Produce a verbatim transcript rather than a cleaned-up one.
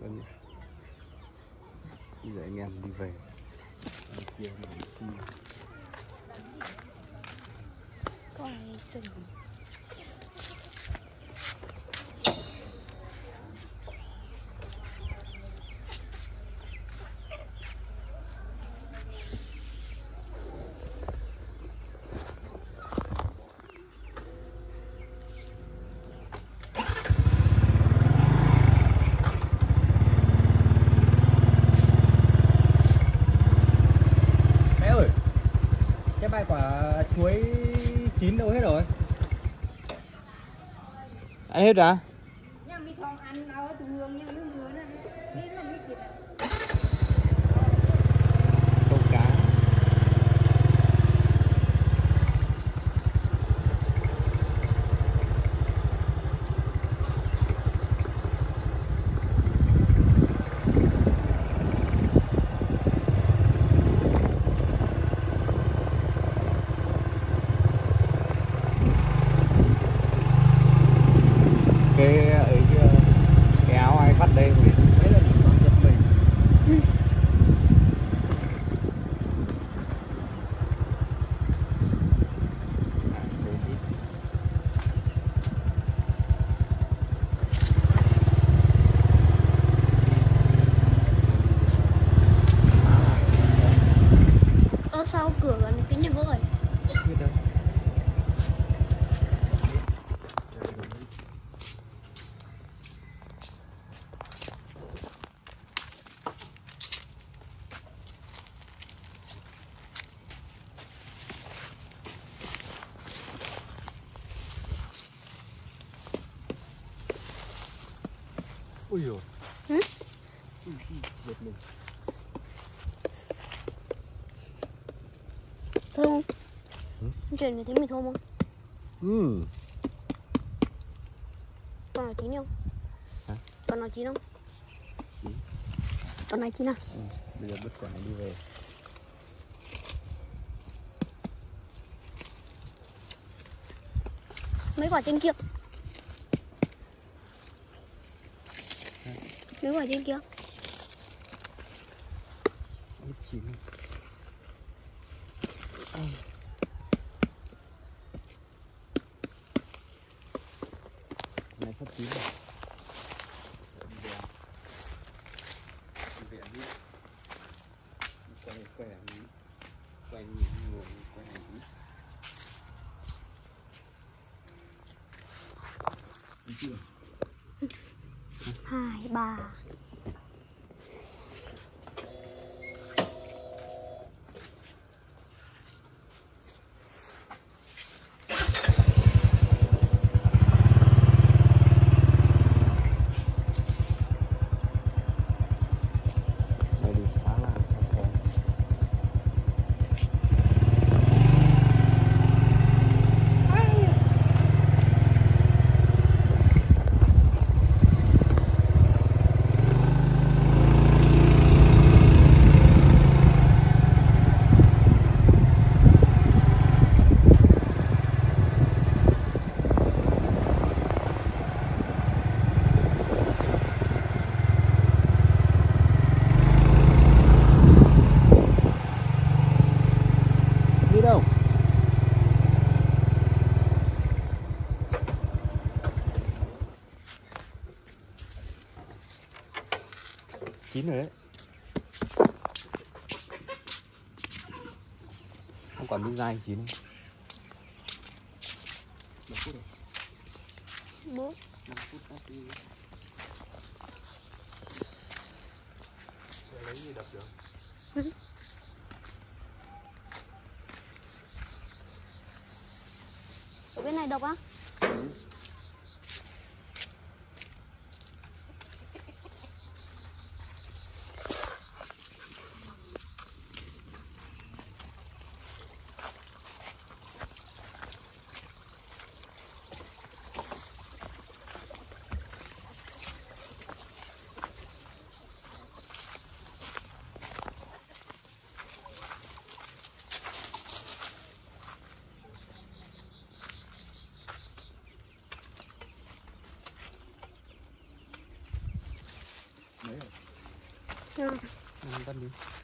Vâng. Bây giờ anh em đi về. Kia kia. Có ai từng Cái quả chuối chín đâu hết rồi? Ăn hết à? Câu cá. Cái ấy cái áo ai bắt đây thì mấy lần con giật mình. Ơ sao cửa gần kính nhà vỡ rồi? Ui dồi. Ừ? Giật mình. Thơm không? Ừ? Chuyện này thấy mình thơm không? Ừ. Con nào chín không? Hả? Con nào chín không? Chín. Con này chín à? Ừ. Bây giờ bứt quả này đi về. Mấy quả trên kia. Mấy quả trên kia. Bứt chín. À. Này sắp chín rồi. Đi về đi. Quay quay à đi. Quay nhìn ngồi quay đi. Đi chưa? Hai, ba. Đây đi phá lan sao kèm. Đi đâu? Chín rồi đấy. Không còn miếng dai chín. Mấy phút rồi? Bố. năm phút đã đi. Lấy gì đập được? Ừ. Ở bên này độc á? Ừ. Ừ. Ăn con đi.